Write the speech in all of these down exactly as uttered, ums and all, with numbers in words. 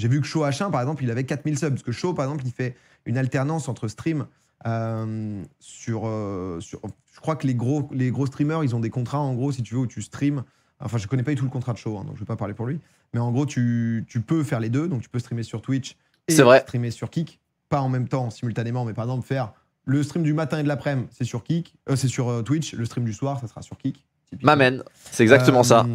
J'ai vu que Show H un, par exemple, il avait quatre mille subs. Parce que Show, par exemple, il fait une alternance entre stream euh, sur, euh, sur... Je crois que les gros, les gros streamers, ils ont des contrats, en gros, si tu veux, où tu streams. Enfin, je connais pas du tout le contrat de Show, hein, donc je vais pas parler pour lui. Mais en gros, tu, tu peux faire les deux. Donc, tu peux streamer sur Twitch et vrai. streamer sur Kick. Pas en même temps, simultanément, mais par exemple, faire le stream du matin et de l'après-midi, c'est sur Kick. Euh, c'est sur euh, Twitch. Le stream du soir, ça sera sur Kick. M'amène. C'est exactement euh, ça.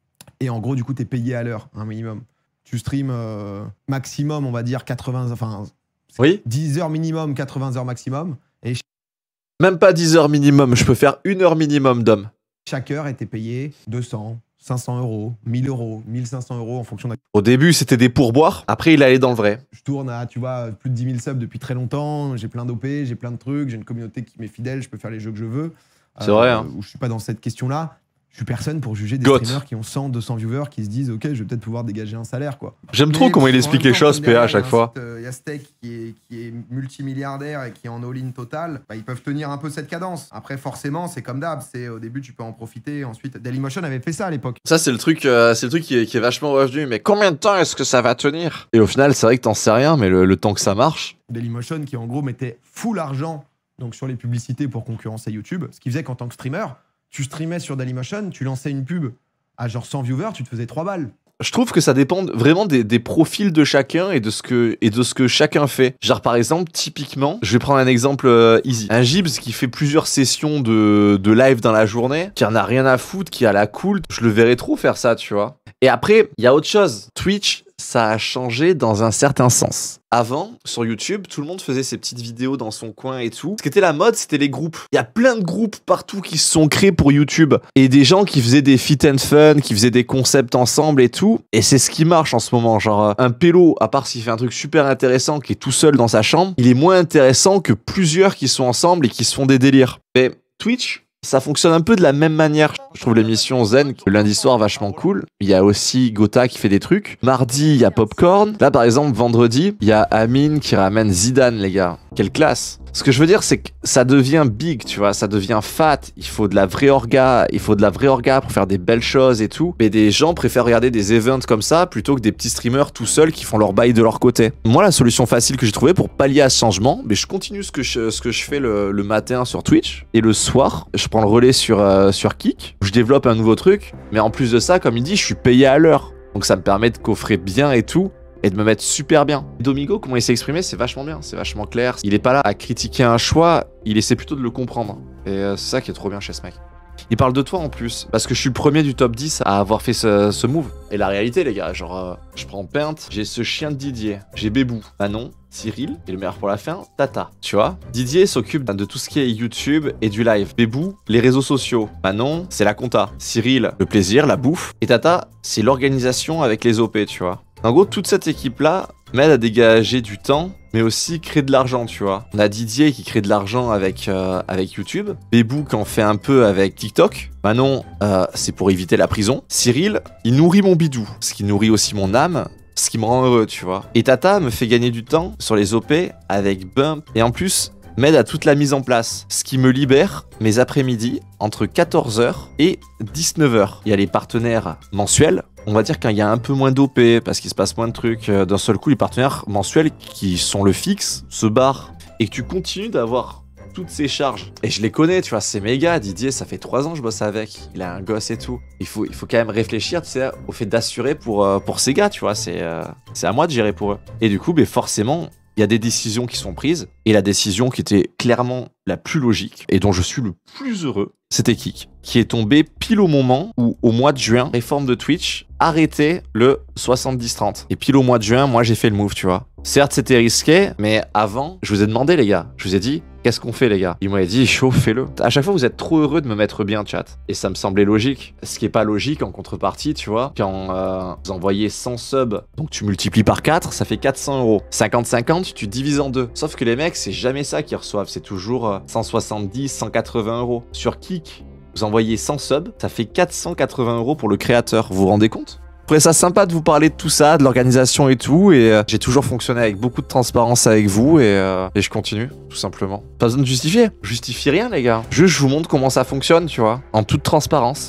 Et en gros, du coup, tu es payé à l'heure, un minimum. Tu stream euh, maximum, on va dire, quatre-vingts... Enfin, oui. dix heures minimum, quatre-vingts heures maximum. Et même pas dix heures minimum. Je peux faire une heure minimum d'homme. Chaque heure était payée deux cents, cinq cents euros, mille euros, mille cinq cents euros en fonction de... Au début, c'était des pourboires. Après, il allait dans le vrai. Je tourne à, tu vois, plus de dix mille subs depuis très longtemps. J'ai plein d'O P, j'ai plein de trucs. J'ai une communauté qui m'est fidèle. Je peux faire les jeux que je veux. C'est euh, vrai. Hein. Où je suis pas dans cette question-là. Je suis personne pour juger des God. streamers qui ont cent, deux cents viewers qui se disent « Ok, je vais peut-être pouvoir dégager un salaire. » quoi. J'aime trop comment il explique les choses, P A, à chaque fois. Il y a Steak qui est, qui est multimilliardaire et qui est en all-in total. Bah, ils peuvent tenir un peu cette cadence. Après, forcément, c'est comme d'hab. Au début, tu peux en profiter. Ensuite, Dailymotion avait fait ça à l'époque. Ça, c'est le truc, euh, c'est le truc qui est, qui est vachement revenu. Mais combien de temps est-ce que ça va tenir? Et au final, c'est vrai que t'en sais rien, mais le, le temps que ça marche... Dailymotion qui, en gros, mettait full argent donc, sur les publicités pour concurrencer YouTube. Ce qui faisait qu'en tant que streamer... Tu streamais sur Dailymotion, tu lançais une pub à genre cent viewers, tu te faisais trois balles. Je trouve que ça dépend vraiment des, des profils de chacun et de, ce que, et de ce que chacun fait. Genre par exemple, typiquement, je vais prendre un exemple euh, easy. Un Gibbs qui fait plusieurs sessions de, de live dans la journée, qui en a rien à foutre, qui a la cool, je le verrais trop faire ça, tu vois. Et après, il y a autre chose. Twitch, ça a changé dans un certain sens. Avant, sur YouTube, tout le monde faisait ses petites vidéos dans son coin et tout. Ce qui était la mode, c'était les groupes. Il y a plein de groupes partout qui se sont créés pour YouTube. Et des gens qui faisaient des fit and fun, qui faisaient des concepts ensemble et tout. Et c'est ce qui marche en ce moment. Genre, un pélo, à part s'il fait un truc super intéressant, qui est tout seul dans sa chambre, il est moins intéressant que plusieurs qui sont ensemble et qui se font des délires. Mais Twitch... ça fonctionne un peu de la même manière. Je trouve l'émission Zen, le lundi soir, vachement cool. Il y a aussi Gotha qui fait des trucs. Mardi, il y a Popcorn. Là, par exemple, vendredi, il y a Amine qui ramène Zidane, les gars. Quelle classe! Ce que je veux dire, c'est que ça devient big, tu vois, ça devient fat. Il faut de la vraie orga, il faut de la vraie orga pour faire des belles choses et tout. Mais des gens préfèrent regarder des events comme ça plutôt que des petits streamers tout seuls qui font leur bail de leur côté. Moi, la solution facile que j'ai trouvée pour pallier à ce changement, mais je continue ce que je, ce que je fais le, le matin sur Twitch. Et le soir, je prends le relais sur, euh, sur Kick. Je développe un nouveau truc. Mais en plus de ça, comme il dit, je suis payé à l'heure. Donc ça me permet de coffrer bien et tout. Et de me mettre super bien. Domingo, comment il s'est exprimé, c'est vachement bien, c'est vachement clair. Il est pas là à critiquer un choix, il essaie plutôt de le comprendre. Et euh, c'est ça qui est trop bien chez ce mec. Il parle de toi en plus, parce que je suis le premier du top dix à avoir fait ce, ce move. Et la réalité, les gars, genre, euh, je prends Paint, j'ai ce chien de Didier, j'ai Bébou, Manon, Cyril, et le meilleur pour la fin, Tata. Tu vois, Didier s'occupe de tout ce qui est YouTube et du live. Bébou, les réseaux sociaux. Manon, c'est la compta. Cyril, le plaisir, la bouffe. Et Tata, c'est l'organisation avec les O P, tu vois. En gros, toute cette équipe-là m'aide à dégager du temps, mais aussi créer de l'argent, tu vois. On a Didier qui crée de l'argent avec, euh, avec YouTube. Bébou qui en fait un peu avec TikTok. Manon, euh, c'est pour éviter la prison. Cyril, il nourrit mon bidou, ce qui nourrit aussi mon âme, ce qui me rend heureux, tu vois. Et Tata me fait gagner du temps sur les O P avec Bump. Et en plus, m'aide à toute la mise en place, ce qui me libère mes après-midi entre quatorze heures et dix-neuf heures. Il y a les partenaires mensuels. On va dire qu'il y a un peu moins d'O P parce qu'il se passe moins de trucs. D'un seul coup, les partenaires mensuels qui sont le fixe se barrent et que tu continues d'avoir toutes ces charges. Et je les connais, tu vois, c'est méga. Didier, ça fait trois ans que je bosse avec. Il a un gosse et tout. Il faut, il faut quand même réfléchir, tu sais, au fait d'assurer pour, euh, pour ces gars, tu vois. C'est euh, c'est à moi de gérer pour eux. Et du coup, ben, forcément, il y a des décisions qui sont prises. Et la décision qui était clairement la plus logique et dont je suis le plus heureux, c'était Kick, qui est tombé pile au moment où, au mois de juin, réforme de Twitch arrêtait le soixante-dix trente. Et pile au mois de juin, moi, j'ai fait le move, tu vois. Certes, c'était risqué, mais avant, je vous ai demandé, les gars. Je vous ai dit, qu'est-ce qu'on fait, les gars? Ils m'ont dit, chaud, fais-le. À chaque fois, vous êtes trop heureux de me mettre bien, chat. Et ça me semblait logique. Ce qui est pas logique en contrepartie, tu vois. Quand euh, vous envoyez cent subs, donc tu multiplies par quatre, ça fait quatre cents euros. cinquante cinquante, tu divises en deux. Sauf que les mecs, c'est jamais ça qu'ils reçoivent. C'est toujours euh, cent soixante-dix, cent quatre-vingts euros. Sur Kick, vous envoyez cent subs, ça fait quatre cent quatre-vingts euros pour le créateur. Vous vous rendez compte? Je trouvais ça sympa de vous parler de tout ça, de l'organisation et tout, et euh, j'ai toujours fonctionné avec beaucoup de transparence avec vous, et, euh, et je continue, tout simplement. Pas besoin de justifier. Je justifie rien, les gars. Juste, je vous montre comment ça fonctionne, tu vois, en toute transparence.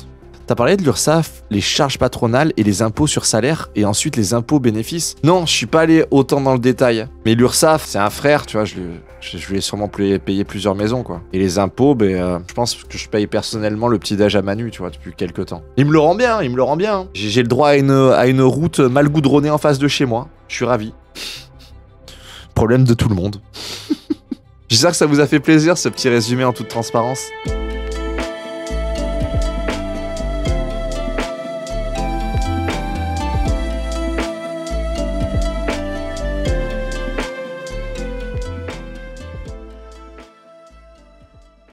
T'as parlé de l'URSSAF, les charges patronales et les impôts sur salaire et ensuite les impôts bénéfices. Non, je suis pas allé autant dans le détail. Mais l'URSSAF, c'est un frère, tu vois, je lui, je, je lui ai sûrement payé plusieurs maisons, quoi. Et les impôts, ben, euh, je pense que je paye personnellement le petit-déj à Manu, tu vois, depuis quelques temps. Il me le rend bien, il me le rend bien. J'ai le droit à une, à une route mal goudronnée en face de chez moi. Je suis ravi. Problème de tout le monde. J'espère que ça vous a fait plaisir, ce petit résumé en toute transparence.